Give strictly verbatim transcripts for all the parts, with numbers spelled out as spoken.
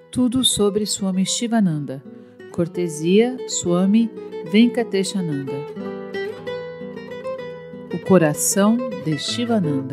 Tudo sobre Swami Shivananda. Cortesia Swami Venkateshananda. O coração de Shivananda.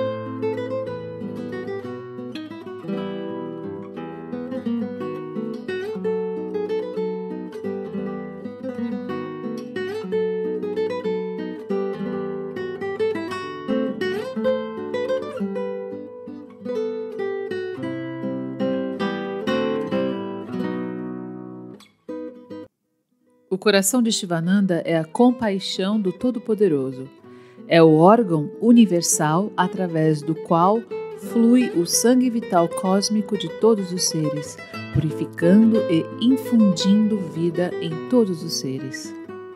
O coração de Shivananda é a compaixão do Todo-Poderoso. É o órgão universal através do qual flui o sangue vital cósmico de todos os seres, purificando e infundindo vida em todos os seres.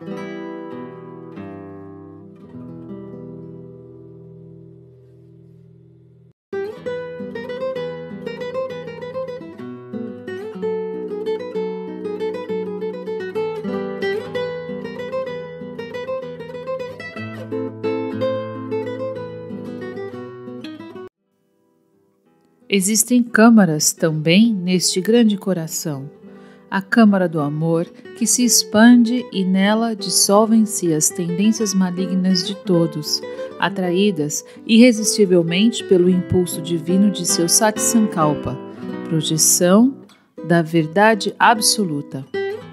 Existem câmaras também neste grande coração. A câmara do amor, que se expande e nela dissolvem-se as tendências malignas de todos, atraídas irresistivelmente pelo impulso divino de seu Satsankalpa, projeção da verdade absoluta.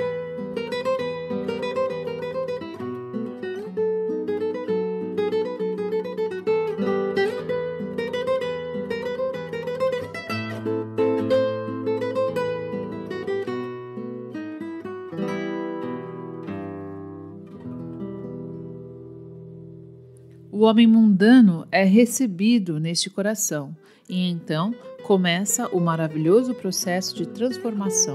O homem mundano é recebido neste coração e então começa o maravilhoso processo de transformação.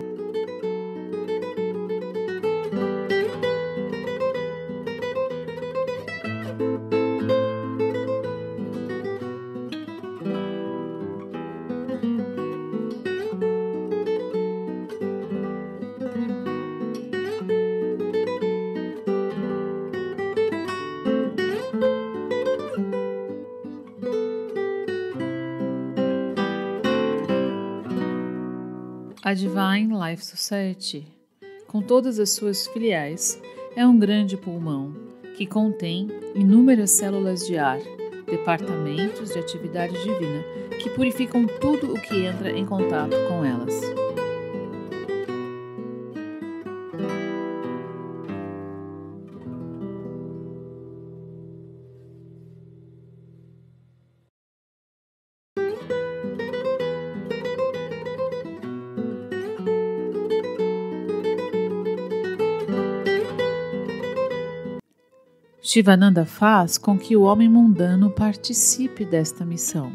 A Divine Life Society, com todas as suas filiais, é um grande pulmão que contém inúmeras células de ar, departamentos de atividade divina, que purificam tudo o que entra em contato com elas. Shivananda faz com que o homem mundano participe desta missão.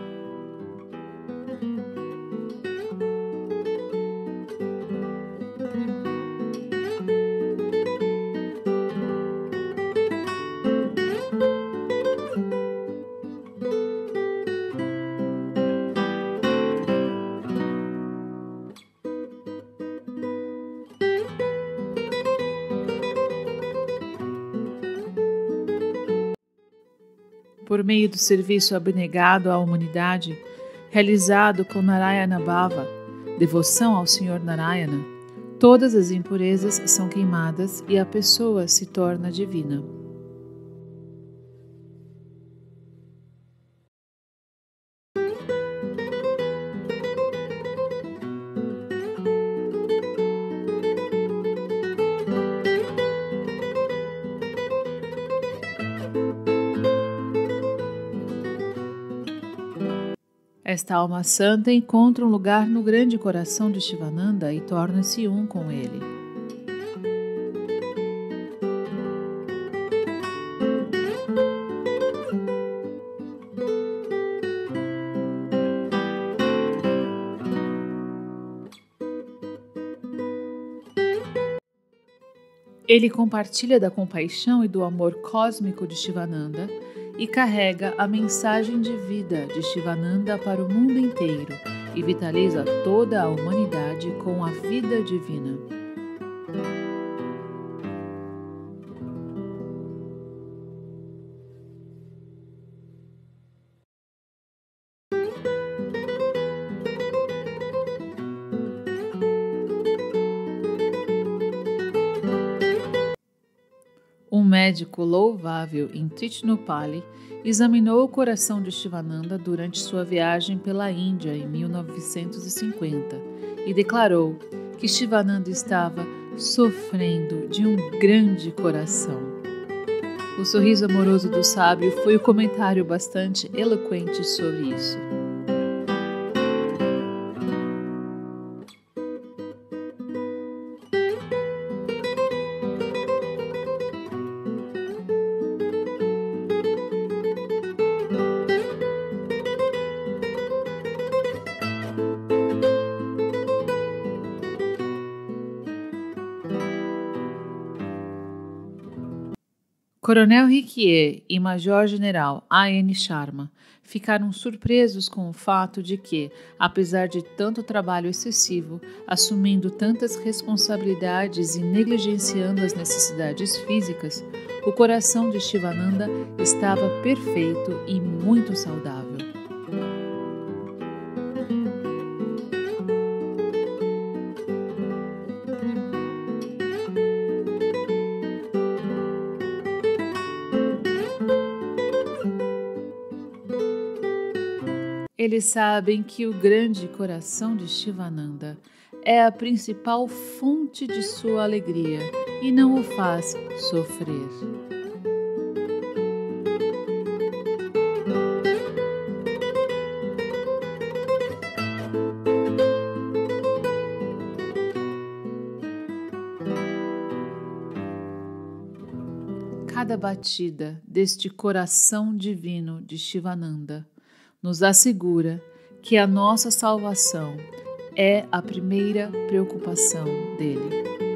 Por meio do serviço abnegado à humanidade, realizado com Narayana Bhava, devoção ao Senhor Narayana, todas as impurezas são queimadas e a pessoa se torna divina. Esta alma santa encontra um lugar no grande coração de Shivananda e torna-se um com ele. Ele compartilha da compaixão e do amor cósmico de Shivananda e carrega a mensagem de vida de Shivananda para o mundo inteiro e vitaliza toda a humanidade com a vida divina. médico louvável em Trichinopali examinou o coração de Shivananda durante sua viagem pela Índia em mil novecentos e cinquenta e declarou que Shivananda estava sofrendo de um grande coração. O sorriso amoroso do sábio foi o comentário bastante eloquente sobre isso. Coronel Riquier e Major-General A N Sharma ficaram surpresos com o fato de que, apesar de tanto trabalho excessivo, assumindo tantas responsabilidades e negligenciando as necessidades físicas, o coração de Shivananda estava perfeito e muito saudável. Eles sabem que o grande coração de Shivananda é a principal fonte de sua alegria e não o faz sofrer. Cada batida deste coração divino de Shivananda nos assegura que a nossa salvação é a primeira preocupação dele.